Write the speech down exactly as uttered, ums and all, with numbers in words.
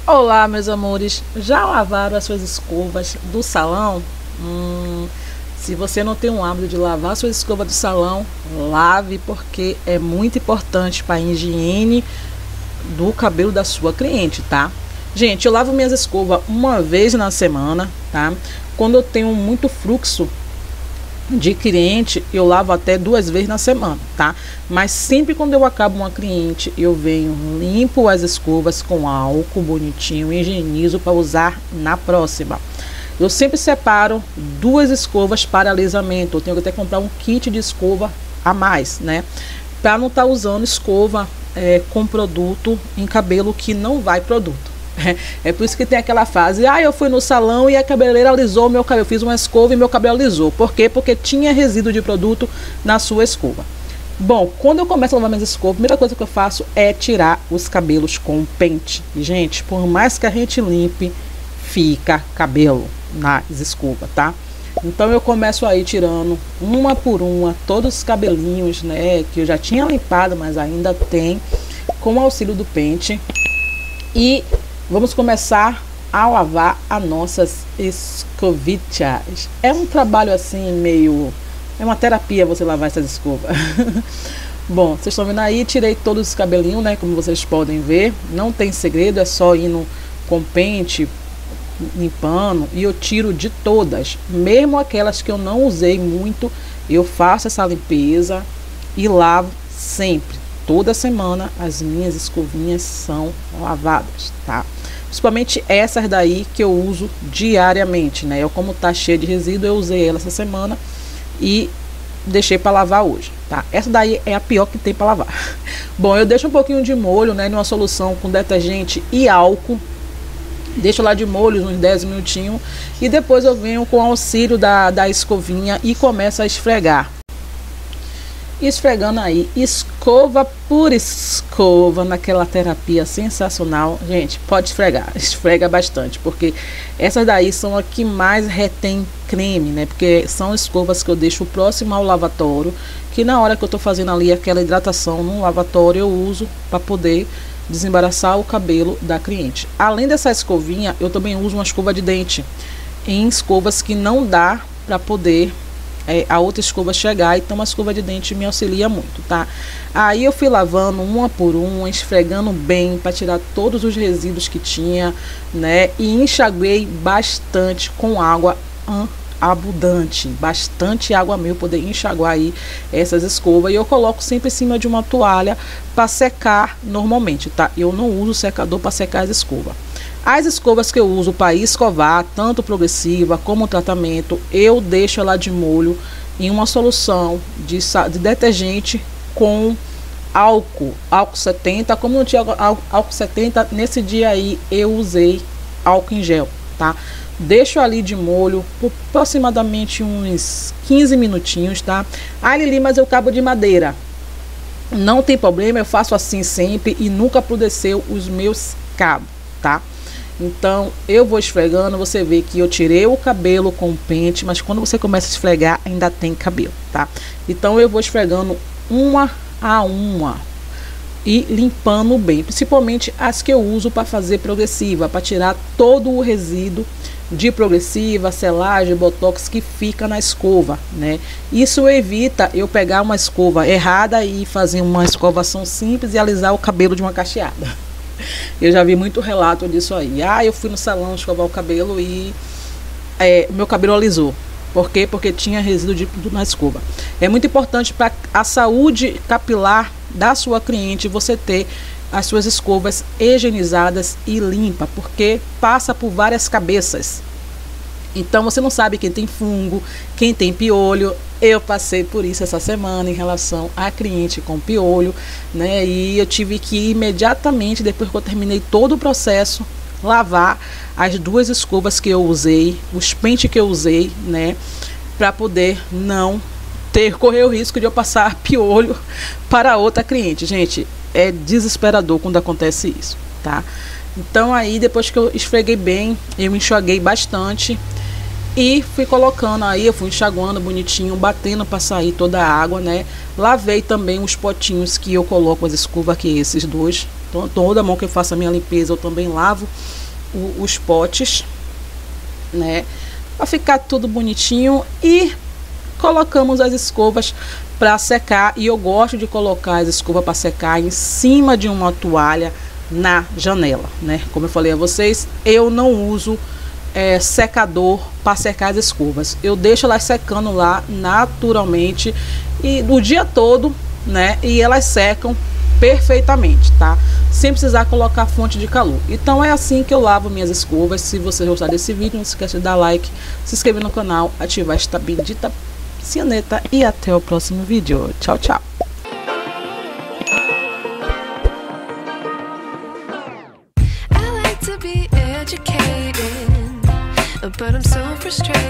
Olá, meus amores. Já lavaram as suas escovas do salão? Hum, se você não tem um hábito de lavar suas escovas do salão, lave, porque é muito importante para a higiene do cabelo da sua cliente, tá? Gente, eu lavo minhas escovas uma vez na semana, tá? Quando eu tenho muito fluxo de cliente, eu lavo até duas vezes na semana, tá? Mas sempre quando eu acabo uma cliente, eu venho, limpo as escovas com álcool bonitinho, higienizo para usar na próxima. Eu sempre separo duas escovas para alisamento. Eu tenho que até comprar um kit de escova a mais, né? Para não estar tá usando escova é, com produto em cabelo que não vai produto. É por isso que tem aquela fase, ah, eu fui no salão e a cabeleireira alisou meu cabelo, eu fiz uma escova e meu cabelo alisou. Por quê? Porque tinha resíduo de produto na sua escova. Bom, quando eu começo a lavar minhas escovas, a primeira coisa que eu faço é tirar os cabelos com o pente. E, gente, por mais que a gente limpe, fica cabelo nas escovas, tá? Então eu começo aí tirando uma por uma todos os cabelinhos, né, que eu já tinha limpado, mas ainda tem, com o auxílio do pente. E vamos começar a lavar as nossas escovitas. É um trabalho assim meio... é uma terapia você lavar essas escovas. Bom, vocês estão vendo aí, tirei todos os cabelinhos, né? Como vocês podem ver. Não tem segredo, é só indo com pente, limpando. E eu tiro de todas. Mesmo aquelas que eu não usei muito, eu faço essa limpeza e lavo sempre. Toda semana as minhas escovinhas são lavadas, tá? Principalmente essas daí que eu uso diariamente, né? Eu, como tá cheia de resíduo, eu usei ela essa semana e deixei para lavar hoje, tá? Essa daí é a pior que tem para lavar. Bom, eu deixo um pouquinho de molho, né? Numa solução com detergente e álcool. Deixo lá de molho uns dez minutinhos. E depois eu venho com o auxílio da, da escovinha e começo a esfregar. Esfregando aí, escova por escova, naquela terapia sensacional. Gente, pode esfregar, esfrega bastante, porque essas daí são as que mais retém creme, né? Porque são escovas que eu deixo próximo ao lavatório, que na hora que eu tô fazendo ali aquela hidratação no lavatório, eu uso para poder desembaraçar o cabelo da cliente. Além dessa escovinha, eu também uso uma escova de dente em escovas que não dá para poder É, a outra escova chegar, então a escova de dente me auxilia muito, tá? Aí eu fui lavando uma por uma, esfregando bem para tirar todos os resíduos que tinha, né? E enxaguei bastante com água abundante, bastante água mesmo, poder enxaguar aí essas escovas. E eu coloco sempre em cima de uma toalha para secar normalmente, tá? Eu não uso secador para secar as escovas. As escovas que eu uso para escovar, tanto progressiva como tratamento, eu deixo ela de molho em uma solução de, de detergente com álcool, álcool setenta. Como não tinha álcool setenta, nesse dia aí eu usei álcool em gel, tá? Deixo ali de molho por aproximadamente uns quinze minutinhos, tá? Ah, Lili, mas eu cabo de madeira. Não tem problema, eu faço assim sempre e nunca apodreceu os meus cabos, tá? Então eu vou esfregando, você vê que eu tirei o cabelo com o pente, mas quando você começa a esfregar ainda tem cabelo, tá? Então eu vou esfregando uma a uma e limpando bem, principalmente as que eu uso para fazer progressiva, para tirar todo o resíduo de progressiva, selagem, botox que fica na escova, né? Isso evita eu pegar uma escova errada e fazer uma escovação simples e alisar o cabelo de uma cacheada. Eu já vi muito relato disso aí. Ah, eu fui no salão escovar o cabelo e é, meu cabelo alisou. Por quê? Porque tinha resíduo de tudo na escova. É muito importante para a saúde capilar da sua cliente você ter as suas escovas higienizadas e limpas, porque passa por várias cabeças. Então você não sabe quem tem fungo, quem tem piolho. Eu passei por isso essa semana em relação a cliente com piolho, né? E eu tive que imediatamente, depois que eu terminei todo o processo, lavar as duas escovas que eu usei, os pentes que eu usei, né? Para poder não ter, correr o risco de eu passar piolho para outra cliente. Gente, é desesperador quando acontece isso, tá? Então aí, depois que eu esfreguei bem, eu enxaguei bastante e fui colocando aí, eu fui enxaguando bonitinho, batendo para sair toda a água, né? Lavei também os potinhos que eu coloco as escovas aqui, esses dois, Toda mão que eu faço a minha limpeza, eu também lavo o, os potes, né? Para ficar tudo bonitinho. E colocamos as escovas para secar. E eu gosto de colocar as escovas para secar em cima de uma toalha na janela, né? Como eu falei a vocês, eu não uso é, secador para secar as escovas. Eu deixo elas secando lá naturalmente e o dia todo, né? E elas secam perfeitamente, tá? Sem precisar colocar fonte de calor. Então é assim que eu lavo minhas escovas. Se você gostar desse vídeo, não se esqueça de dar like, se inscrever no canal, ativar esta bendita sineta e até o próximo vídeo. Tchau, tchau. But I'm so frustrated.